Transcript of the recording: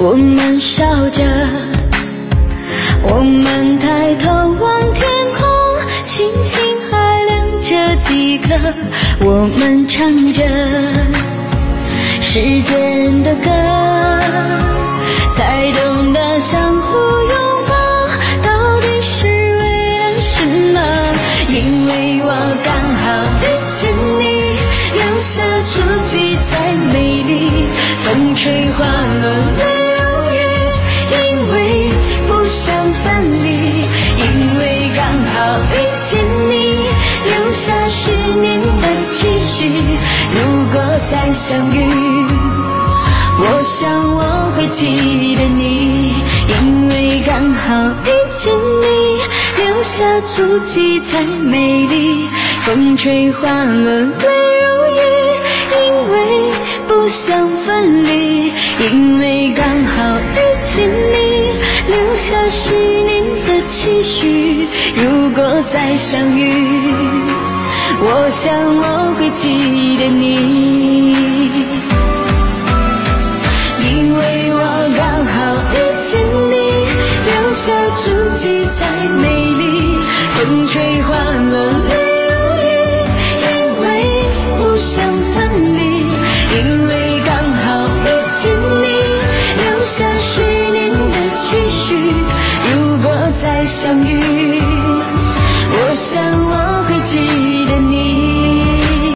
我们笑着，我们抬头望天空，星星还亮着几颗，我们唱着时间的歌，才懂得相互拥抱到底是为了什么。因为我刚好遇见你，留下足迹才美丽，风吹花落泪如雨，因为不想分离。因为刚好遇见你，留下10年的期许，如果再相遇，我想我会记得你。因为刚好遇见你，留下足迹才美丽，风吹花落泪如雨，因为不想分离。因为刚好遇见你，留下10年的期许，如果再相遇，我想我会记得你。因为我刚好遇见你，留下足迹才美丽，风吹花落泪如雨，因为不想分离。因为刚好遇见你，留下10年的期许，如果再相遇，我想